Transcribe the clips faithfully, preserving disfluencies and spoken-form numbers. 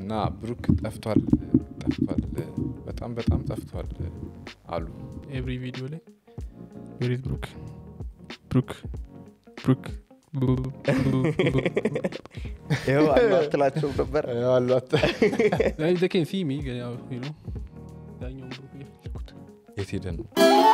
እና ብሩክ ጠፍቷል ጠፍቷል በጣም በጣም ጠፍቷል አሉ every video ላይ where is Brook Brook Brook ይሄው አላትላቸው ነበር ያው አላት they can see me you know ዳኛው ብሩክ ይፈልኩት የት ሄደ ነው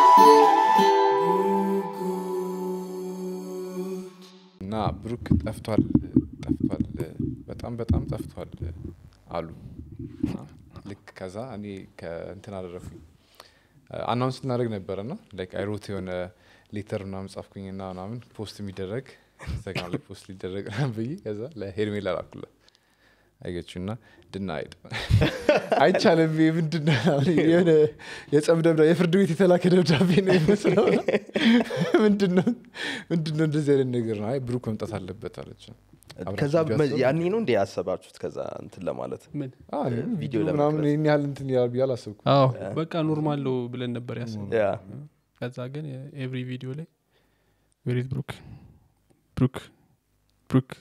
እና ብሩክ ጠፍቷል ጠፍቷል በጣም በጣም ጠፍቷል አሉ ልክ ከዛ እኔ ከእንትን አደረኩኝ አናውንስ እናደርግ ነበርና ላይክ አይ ሮት የሆነ ሌተር እና መጻፍኩኝና ምናምን ፖስት የሚደረግ ኢንስታግራም ላይ ፖስት ሊደረግ ነበር ከዛ ለሄርሜላ ላኩላት አይገቹና ድናይድ አይቻለም ምንድነው የሆነ የጸምደብዳ የፍርድ ቤት የተላከ ደብዳቤ ነው የሚመስለው ምንድነው ምንድነው እንደዚህ አይነት ነገር ነው አይ ብሩክ መምጣት አለበት አለች ከዛ ያኔ ነው እንደ ያሰባችሁት ከዛ እንትን ለማለት ምን አዎ ቪዲዮ ለማለት ምን ያህል እንትን ያል ቢያል አሰብኩ አዎ በቃ ኖርማል ነው ብለን ነበር ያሰብኩት ያ ከዛ ግን every video ላይ where is Brook Brook Brook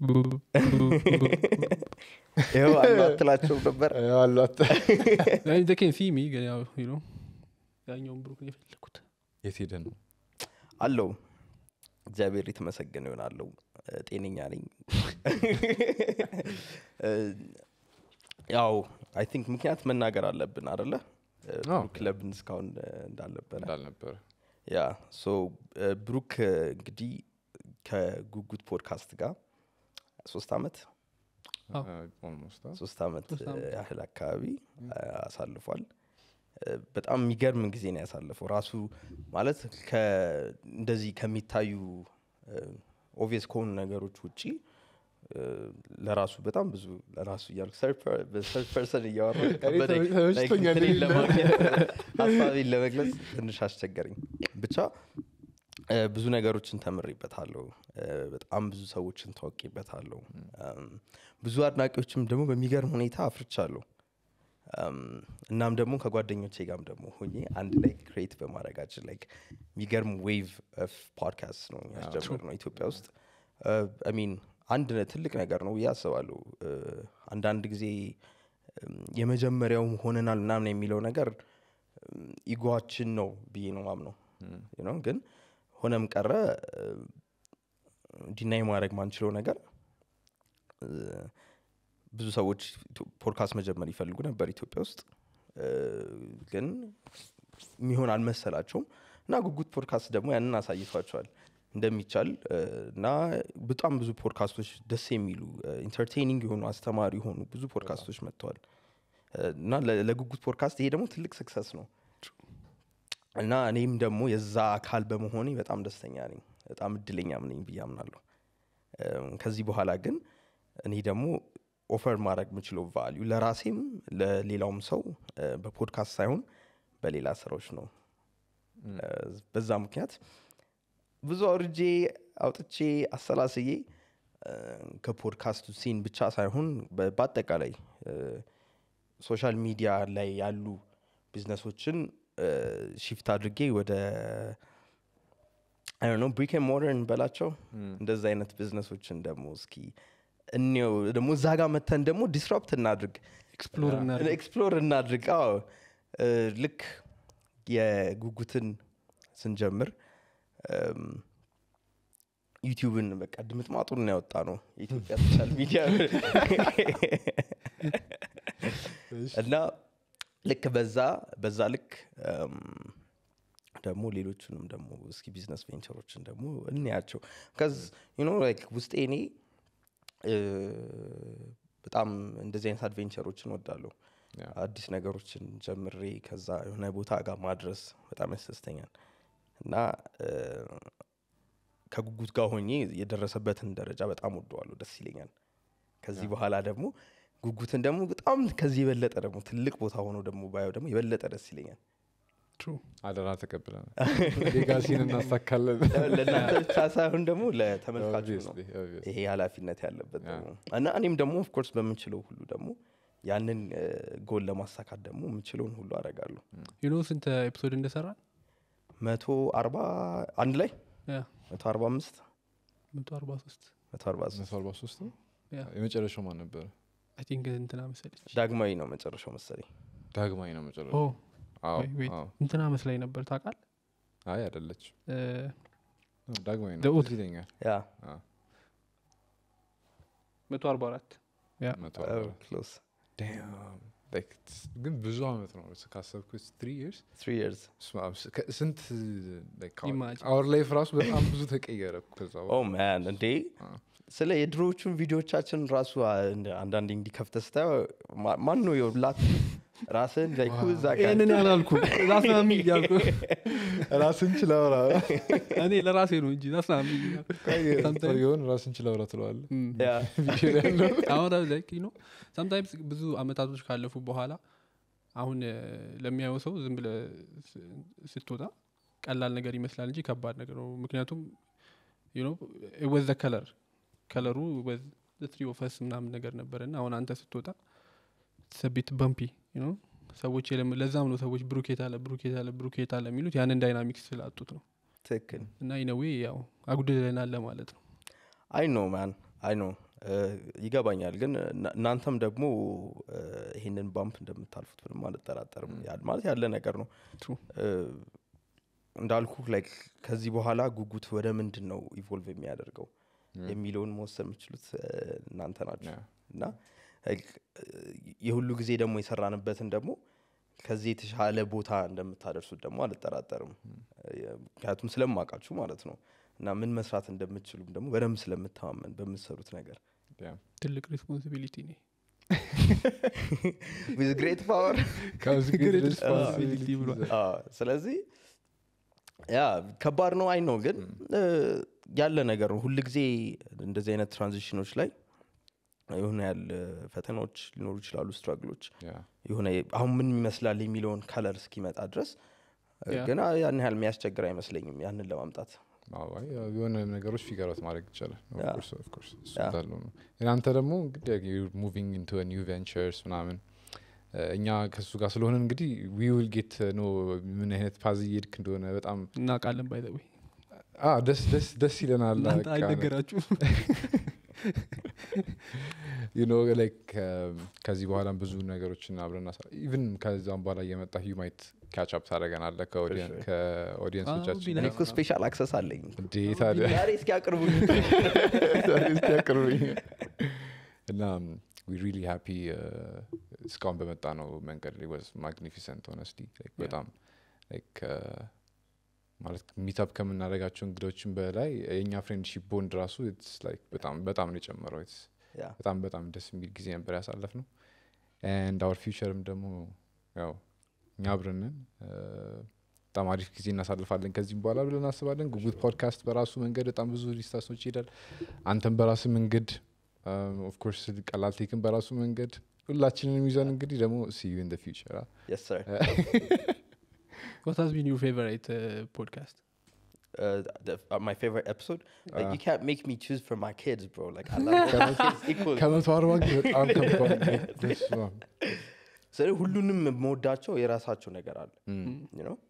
ይሄው አላትላቸው ነበር ያው አላት they can see me you know ዳኛው ብሩክ ይፈልኩት የት ሄደ ነው አለው እግዚአብሔር የተመሰገነ ይሆናል ጤነኛ ነኝ ያው አይ ቲንክ ምክንያት መናገር አለብን አይደለ ክለብን ስካውን እንዳልነበረ እንዳልነበረ ያ ሶ ብሩክ እንግዲህ ከጉጉት ፖድካስት ጋር ሶስት አመት ኦልሞስት ሶስት አመት ያህል አካባቢ አሳልፏል በጣም የሚገርም ጊዜ ነው ያሳለፈው ራሱ ማለት ከእንደዚህ ከሚታዩ ኦብቪየስ ከሆኑ ነገሮች ውጪ ለራሱ በጣም ብዙ ለራሱ ያልኩ ሰርፕ ፐርሰን እያወራሁ ሀሳቤን ለመግለጽ ትንሽ አስቸገረኝ ብቻ ብዙ ነገሮችን ተምሬበታለሁ በጣም ብዙ ሰዎችን ታውቂበታለሁ ብዙ አድናቂዎችም ደግሞ በሚገርም ሁኔታ አፍርቻለሁ እናም ደግሞ ከጓደኞቼ ጋርም ደግሞ ሆኜ አንድ ላይ ክሬት በማድረጋችን ላይክ የሚገርም ዌቭ ኦፍ ፖድካስት ነው ያስጀመርነው ኢትዮጵያ ውስጥ አይ ሚን አንድ ትልቅ ነገር ነው ያስባለሁ አንዳንድ ጊዜ የመጀመሪያው ሆነናል ምናምን የሚለው ነገር ኢጎአችን ነው ብዬ ነው ማምነው you know ግን ሆነም ቀረ ዲናይ ማድረግ ማንችለው ነገር ብዙ ሰዎች ፖድካስት መጀመር ይፈልጉ ነበር ኢትዮጵያ ውስጥ ግን የሚሆን አልመሰላቸውም እና ጉጉት ፖድካስት ደግሞ ያንን አሳይቷቸዋል እንደሚቻል እና በጣም ብዙ ፖድካስቶች ደስ የሚሉ ኢንተርቴይኒንግ የሆኑ አስተማሪ የሆኑ ብዙ ፖድካስቶች መጥተዋል እና ለጉጉት ፖድካስት ይሄ ደግሞ ትልቅ ሰክሰስ ነው እና እኔም ደግሞ የዛ አካል በመሆኔ በጣም ደስተኛ ነኝ በጣም እድለኛም ነኝ ብያምናለሁ ከዚህ በኋላ ግን እኔ ደግሞ ኦፈር ማድረግ የምችለው ቫልዩ ለራሴም ለሌላውም ሰው በፖድካስት ሳይሆን በሌላ ስራዎች ነው በዛ ምክንያት ብዙ አውርጄ አውጥቼ አሰላስዬ ከፖድካስቱ ሲን ብቻ ሳይሆን በአጠቃላይ ሶሻል ሚዲያ ላይ ያሉ ቢዝነሶችን shift አድርጌ ወደ I don't know brick and mortar እንበላቸው እንደዛ አይነት ቢዝነሶችን ደግሞ እስኪ እኔው ደግሞ ዛጋ መተን ደግሞ ዲስራፕት እናድርግ ኤክስፕሎር እናድርግ ኤክስፕሎር እናድርግ አዎ ልክ የጉጉትን ስንጀምር ዩቲዩብን በቃ ድምጥማጡን ነው ያወጣ ነው የኢትዮጵያ ሶሻል ሚዲያ እና ልክ በዛ በዛ ልክ ደግሞ ሌሎችንም ደግሞ እስኪ ቢዝነስ ቬንቸሮችን ደግሞ እንያቸው cuz you know like ውስጤ እኔ በጣም እንደዚህ አይነት አድቬንቸሮችን ወዳለሁ አዲስ ነገሮችን ጀምሬ ከዛ የሆነ ቦታ ጋር ማድረስ በጣም ያስደስተኛል እና ከጉጉት ጋር ሆኜ የደረሰበትን ደረጃ በጣም ወደዋለሁ ደስ ይለኛል ከዚህ በኋላ ደግሞ ጉጉትን ደግሞ በጣም ከዚህ የበለጠ ደግሞ ትልቅ ቦታ ሆኖ ደግሞ ባየው ደግሞ የበለጠ ደስ ይለኛል true አደራ ተቀበለና ሌጋሲን እናሳካለን ለእናንተ ብቻ ሳይሆን ደግሞ ለተመልካቾች ነው ይሄ ኃላፊነት ያለበት ነው እና እኔም ደግሞ ኦፍ ኮርስ በምንችለው ሁሉ ደግሞ ያንን ጎል ለማሳካት ደግሞ የምንችለውን ሁሉ አደርጋለሁ you know ስንት ኤፒሶድ እንደሰራ መቶ አርባ አንድ ላይ ያ መቶ አርባ አምስት መቶ አርባ ሶስት መቶ አርባ ሶስት መቶ አርባ ሶስት የመጨረሻው ማን ነበር I think እንትና መሰለች ዳግማዊ ነው መጨረሻው መሰለኝ ዳግማዊ ነው መጨረሻው ኦ አዎ wait እንትና መስላይ ነበር ታውቃል አይ አይደለች እ ዳግማዊ The ነው Oath. እዚህ ይለኛል ያ አዎ one forty-four ያ ክሎስ damn like ግን ብዙ አመት ነው ካሰብኩት three years three years ስንት like Imagine. our life ራሱ በጣም ብዙ ተቀየረ ከዛ oh man እንዴ ስለ የድሮዎቹን ቪዲዮቻችን ራሱ አንዳንዴ እንዲከፍተ ስታየው ማን ነው የውላት ራስን ላይ ኩዛ ጋር እኔ ያላልኩ ራስን ይያልኩ ራስን ችላውራ እኔ ለራሴ ነው እንጂ ራስን sometimes ይሆን ራስን ችላውራ ትለዋል ያ አሁን like you know sometimes ብዙ አመታቶች ካለፉ በኋላ አሁን ለሚያየው ሰው ዝም ብለ ስትወጣ ቀላል ነገር ይመስላል እንጂ ከባድ ነገር ነው ምክንያቱም you know it was the color ከለሩ was the three of us ምናምን ነገር ነበርና አሁን አንተ ስትወጣ it's a bit bumpy you know ሰዎች ለዛም ነው ሰዎች ብሩኬት አለ ብሩኬት አለ ብሩኬት አለ የሚሉት ያንን ዳይናሚክስ ስላጡት ነው ትክክል እና in a way ያው አጉድለናል ለማለት ነው I know man I know ይገባኛል ግን እናንተም ደግሞ ይሄንን ባምፕ እንደምታልፉት ምንም አልጠራጠርም ማለት ያለ ነገር ነው እንዳልኩ like ከዚህ በኋላ ጉጉት ወደ ምንድነው ኢቮልቭ የሚያደርገው የሚለውን መወሰን የምትችሉት እናንተ ናችሁ እና የሁሉ ጊዜ ደግሞ የሰራንበትን ደግሞ ከዚህ የተሻለ ቦታ እንደምታደርሱት ደግሞ አልጠራጠርም ምክንያቱም ስለማውቃችሁ ማለት ነው እና ምን መስራት እንደምትችሉም ደግሞ በደንብ ስለምታማመን በምትሰሩት ነገር ትልቅ ሪስፖንሲቢሊቲ ነው with great power comes great responsibility አዎ ስለዚህ ያ ከባድ ነው አይ ነው ግን ያለ ነገር ነው ሁሉ ጊዜ እንደዚህ አይነት ትራንዚሽኖች ላይ የሆነ ያለ ፈተናዎች ሊኖሩ ይችላሉ ስትራግሎች የሆነ አሁን ምን ይመስላል የሚለውን ከለር እስኪመጣ ድረስ ግን ያን ያህል የሚያስቸግር አይመስለኝም ያንን ለማምጣት አዎ የሆነ ነገሮች ፊገር አውት ማድረግ ይችላል of course of course ዳሉ ነው እናንተ ደግሞ እንግዲህ you're moving into a new ventures ምናምን እኛ ከሱ ጋር ስለሆነ እንግዲህ we will get no ምን አይነት ፓዝ ይድክ እንደሆነ በጣም እናቃለን by the way አ ደስ ደስ ደስ ይለናል እናንተ አይነገራችሁ you know like ከዚህ በኋላ ብዙ ነገሮችን አብረና even ከዛም በኋላ እየመጣ you might catch up ታደርገናለህ ከኦዲየንሶቻችን እኔ እኮ ስፔሻል አክሰስ አለኝ እንዴት አለ ዛሬ እስኪ አቅርቡኝ ዛሬ እስኪ አቅርቡኝ እና we really happy እስካሁን በመጣ ነው መንገድ it was magnificent honestly like በጣም like ማለት ሚትአፕ ከምናደርጋቸው እንግዶችን በላይ የኛ ፍሬንድሺፕ ቦንድ ራሱ it's like በጣም በጣም ነው የጨመረው it's በጣም በጣም ደስ የሚል ጊዜ ነበር ያሳለፍነው and our futureም ደግሞ ያው እኛ አብረንን በጣም አሪፍ ጊዜ እናሳልፋለን ከዚህ በኋላ ብለን አስባለን ጉጉት ፖድካስት በራሱ መንገድ በጣም ብዙ ሪስታሶች ይሄዳል አንተም በራሱ መንገድ of course ቀላል ቴክን በራሱ መንገድ ሁላችንንም ይዘን እንግዲህ ደግሞ see you in the future huh? yes sir what has been your favorite uh, podcast uh, the, uh, my favorite episode like uh, you can't make me choose for my kids bro like I love my kids equally ከመቶ አርባ በጣም ከባድ ደስ ነው ስለዚህ ሁሉንም መወዳቸው የራሳቸው ነገር አለ you know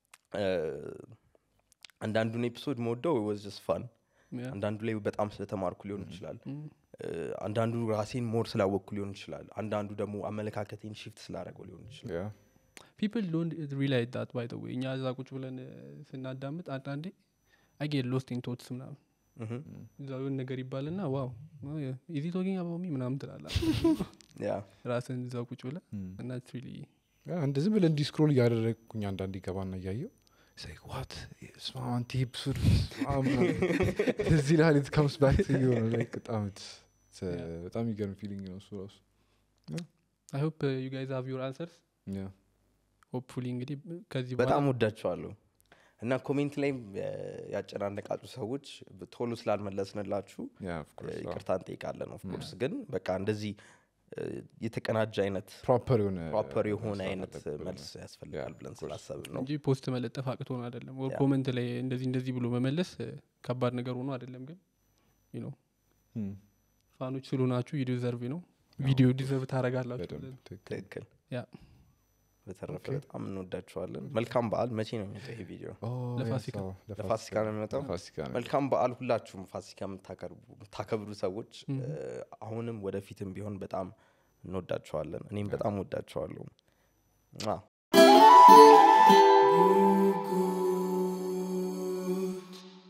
አንዳንዱን ኤፒሶድ መወደው it was just fun አንዳንዱ ላይ በጣም ስለተማርኩ ሊሆን ይችላል አንዳንዱ ራሴን ሞር ስላወቅኩ ሊሆን ይችላል አንዳንዱ ደግሞ አመለካከቴን shift ስላደረገው ሊሆን ይችላል people don't realize that by the way እኛ እዛ ቁጭ ብለን ስናዳምጥ አንዳንዴ I get lost in thoughts ምናምን እዛው ነገር ይባልና ዋው is he talking about me ምናምን ትላለህ ያ ራስን እዛው ቁጭ ብለን እና it's really ያ እንደዚህ ብለን ዲስክሮል ያደረኩኝ አንዳንዴ ይገባና ያየው say what is one tip sur እዚህ ላይ it comes back to you like በጣም በጣም ይገርም ፊሊንግ ነው እሱ ራሱ I hope uh, you guys have your answers yeah hopefully እንግዲህ ከዚህ በኋላ በጣም ወዳችኋለሁ እና ኮሜንት ላይ ያጨናነቃችሁ ሰዎች ቶሎ ስላልመለስንላችሁ ይቅርታ እንጠይቃለን of course ግን በቃ እንደዚህ የተቀናጀ አይነት ፕሮፐር የሆነ ፕሮፐር የሆነ አይነት መልስ ያስፈልጋል ብለን ስላሰብን ነው እንጂ ፖስት መለጠፍ አቅቶን አይደለም ወይ ኮሜንት ላይ እንደዚህ እንደዚህ ብሎ መመለስ ከባድ ነገር ሆኖ አይደለም ግን you know ፋኖች ስለሆናችሁ you deserve ነው ቪዲዮ ዲዘርቭ ታረጋላችሁ ትክክል ያ በተረፈ በጣም እንወዳችኋለን መልካም በዓል መቼ ነው የሚመጣው ይሄ ቪዲዮ ለፋሲካ ለፋሲካ ነው የሚመጣው መልካም በዓል ሁላችሁም ፋሲካ የምታከብሩ ሰዎች አሁንም ወደፊትም ቢሆን በጣም እንወዳችኋለን እኔም በጣም ወዳችኋለሁ